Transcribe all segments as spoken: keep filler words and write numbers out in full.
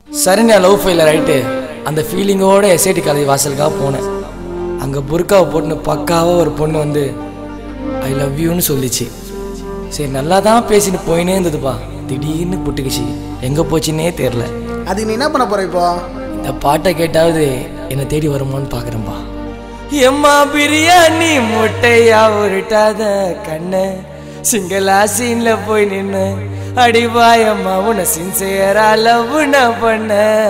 சரிண்ணா love failure ஆகிட்டு அந்த ஃபீலிங்கோட எஸ்ஐடி காலேஜ் வாசலுக்காக போனேன். அங்கே புர்காவை போட்டுன்னு பக்காவாக ஒரு பொண்ணு வந்து ஐ லவ் யூன்னு சொல்லிச்சு. சரி நல்லா தான் பேசின்னு போயினே இருந்ததுப்பா. திடீர்னு புட்டுக்குச்சு, எங்கே போச்சுன்னே தெரில. அதுக்கு நீ என்ன பண்ண போற இப்போ? இந்த பாட்டை கேட்டாவது என்னை தேடி வருமானு பார்க்குறேன்பா. எம்மா பிரியாணி முட்டையா உருட்டாத கண்ணு சிங்களா சீன்ல போய் நின்று அடிவாயம்மா உன சின்சியரா லவ் நான் பண்ண.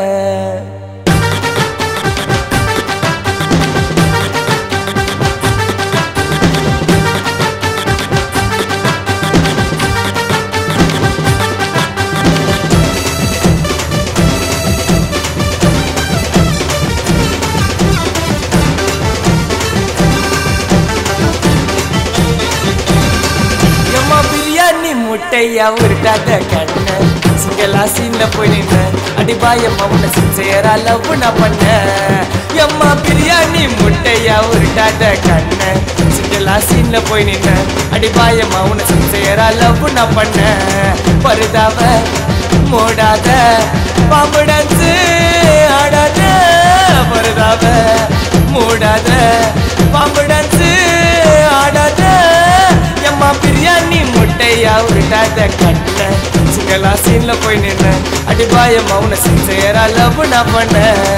முட்டையா உருட்டாத கண்ண சிங்களா சீன்ல போய் நின்ன அடிபாயம்மா உன்னை சின்சியரா லவ் நான் பண்ண. எம்மா பிரியாணி முட்டையா உருட்டாத கண்ண சிங்களா சீன்ல போய் நின்ன அடிபாயம்மா உன்னை சின்சியரா லவ் நான் பண்ண. பருதாவ மூடாத பாம்பு டான்ஸ் ஆடாத, பருதாவ மூடாத பாம்பு டான்ஸ் ஆடாத. எம்மா பிரியாணி முட்டையா உருட்டாத கண்ண சிங்களா சீன்ல போய் நின்ன அடிபாயம்மா உன்னை சின்சியரா லவ் நான் பண்ண.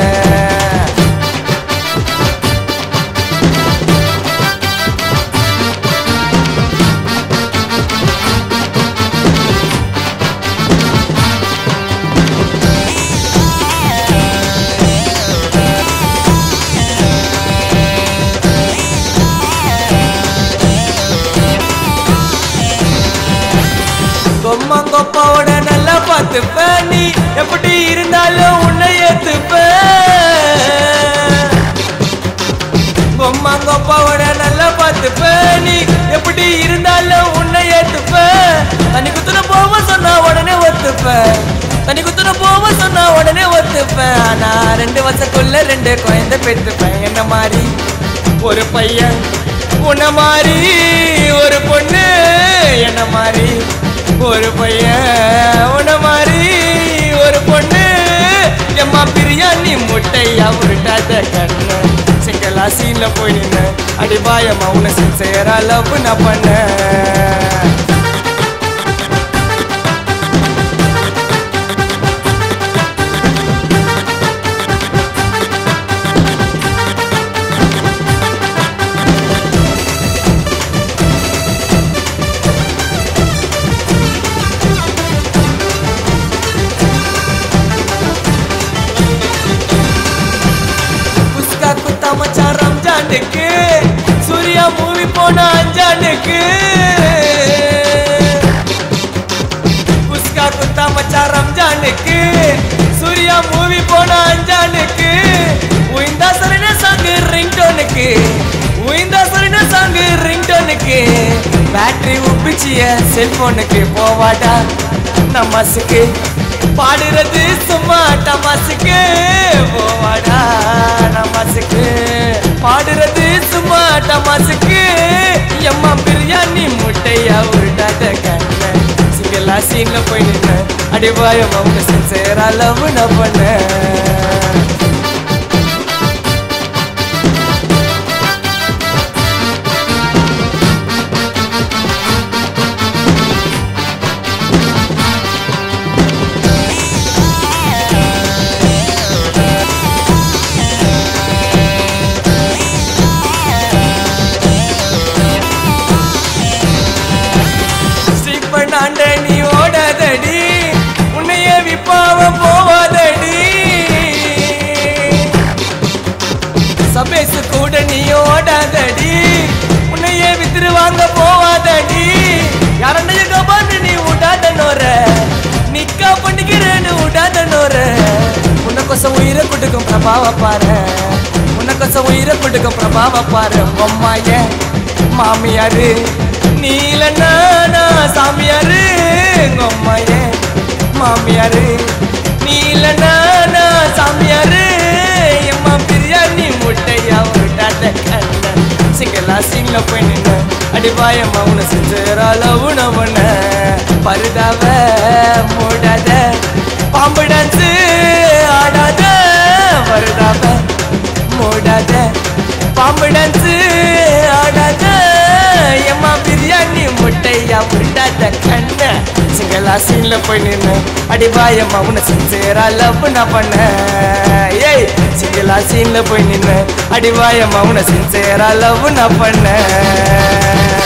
கொம்மாங்கொப்பாவோட நல்லா பார்த்துப்ப, நீ எப்படி இருந்தாலும் உன்னை ஏத்துப்ப. கொம்மாங்கொப்பாவோட நல்லா பார்த்துப்ப, நீ எப்படி இருந்தாலும் உன்னை ஏத்துப்ப. தனி குத்துன போவ சொன்னா உடனே ஒத்துப்ப, தனி குத்துன போவ சொன்னா உடனே ஒத்துப்ப. நான் ரெண்டு வருஷக்குள்ள ரெண்டு குழந்தை பெற்றுப்பேன். என்ன மாதிரி ஒரு பையன், உன்ன மாதிரி ஒரு பொண்ணு, என்ன மாதிரி ஒரு பையன், உன்ன மாதிரி ஒரு பொண்ணு. எம்மா பிரியாணி முட்டையா உருட்டாத கண்ண சிங்களா சீன்ல போய் நின்ன அடிபாயம்மா உன்னை சின்சியரா லவ் நான் பண்ண. மச்சான் ரம்ஜானுக்கு சூர்யா மூவி போன அஞ்சானுக்கு. புஸ்கா குத்தா மச்சான் ரம்ஜானுக்கு சூர்யா மூவி போன அஞ்சானுக்கு. உயிந்தா சரின சாங்கு ரிங்டோனுக்கு, உயிந்தா சரின சாங்கு ரிங்டோனுக்கு. பேட்டரி உப்பிச்சிய செல்போனுக்கு போவாடா நமசுக்கு, பாடுறது சும்மா டமாசுக்கு. போவாடா நமசுக்கு, பாடுறது சும்மா டமாசுக்கு. எம்மா பிரியாணி முட்டையா உருட்டாத கண்ண சிங்களா சீன்ல போய் நின்ன அடிவாயம்மா உன்னை சின்சியரா லவ் நான் பண்ண. நீ ஓடாதடி உன்னைய விப்பாவ போவாதடி, சபேசு கூட நீ ஓடாதடி உன்னைய வித்துரு வாங்க போவாதடி. யாரண்டைய கபான்னு நீ விடாத நோர, நிக்கா பண்ணிக்கிறேன்னு விடாத நோர. உன்னை கொசம் உயிரை கொடுக்கும் பிரபாவ பாரு, உன்னை கொசம் உயிரை கொடுக்கும் பிரபாவ பாரு. அம்மாய மாமியாரு நீலண்ணா சாமியாரு, அம்மாய மாமியாரு நீலண்ணா சாமியாரு. எம்மா பிரியாணி முட்டையா உருட்டாத கண்ண சிங்களா சீன்ல போய் நின்ன அடிபாயம்மா உன்னை சின்சியரா லவ் நான் பண்ண. பருதாவ மூடாத பாம்பு டான்ஸ் சிங்களா சீன்ல போய் நின்று அடிபாயம்மா உன்னை சின்சேரா லவ் நான் பண்ண ஏய் சிங்களா சீன்ல போய் நின்று அடிபாயம்மா உன்னை சின்சேரா லவ் நான் பண்ண